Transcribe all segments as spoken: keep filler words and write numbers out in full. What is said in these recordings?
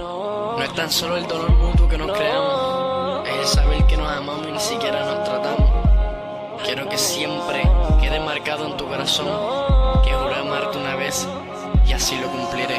No es tan solo el dolor mutuo que nos creamos, es el saber que nos amamos y ni siquiera nos tratamos. Quiero que siempre quede marcado en tu corazón que juré amarte una vez y así lo cumpliré.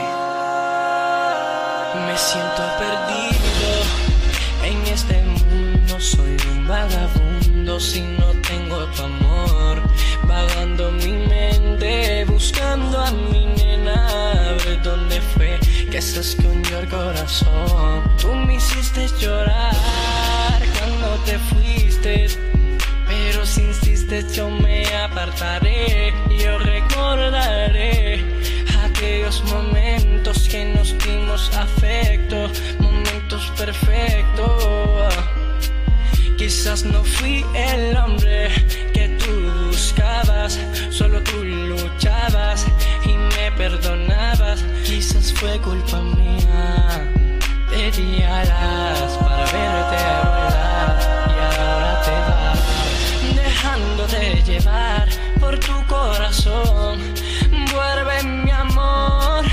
Me siento perdido en este mundo, soy un vagabundo si no tengo tu amor. Vagando mi mente, buscando a mi nena, a ver dónde fue que se escondió el corazón. Tú me hiciste llorar cuando te fuiste, pero si insistes yo me apartaré. Yo recordaré aquellos momentos que nos dimos afecto, momentos perfectos. Quizás no fui el hombre que tú buscabas, solo tú luchabas y me perdonabas. Quizás fue culpa mía, te di alas para verte volar y ahora te vas, dejándote llevar por tu corazón. Vuelve mi amor,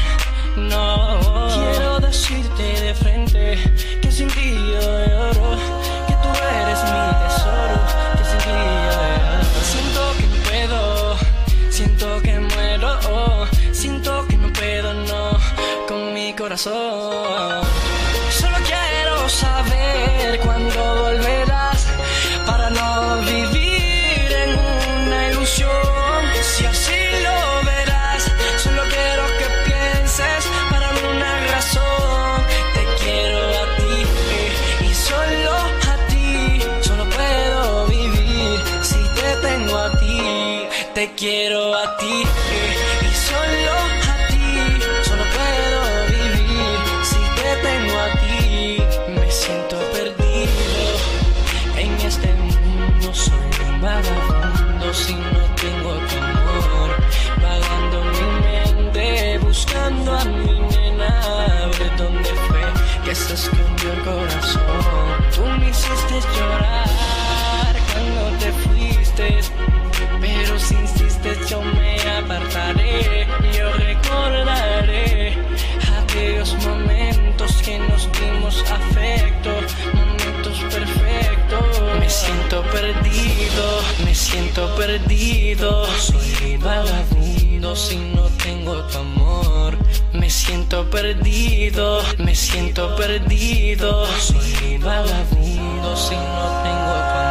no quiero decirte de frente que sin ti yo lloro, que tú eres mi tesoro, que sin ti yo lloro. Siento que no puedo, siento que muero, oh, siento que no puedo, no, con mi corazón. Solo quiero saber cuándo volverás para no vivir en una ilusión. Si así lo verás, solo quiero que pienses para una razón. Te quiero a ti y solo a ti, solo puedo vivir si te tengo a ti. Te quiero a ti y solo a ti, solo puedo vivir si te tengo a ti. Me siento perdido en este mundo, soy un vagabundo si no tengo tu amor. Vagando mi mente, buscando a mi nena, a ver dónde fue que se escondió el corazón. Tú me hiciste llorar cuando te fuiste, pero si insistes yo me apartaré. Yo recordaré aquellos momentos que nos dimos afecto, momentos perfectos. Me siento perdido, me siento perdido, soy vagabundo si no tengo tu amor. Me siento perdido, me siento perdido, soy vagabundo si no tengo tu amor.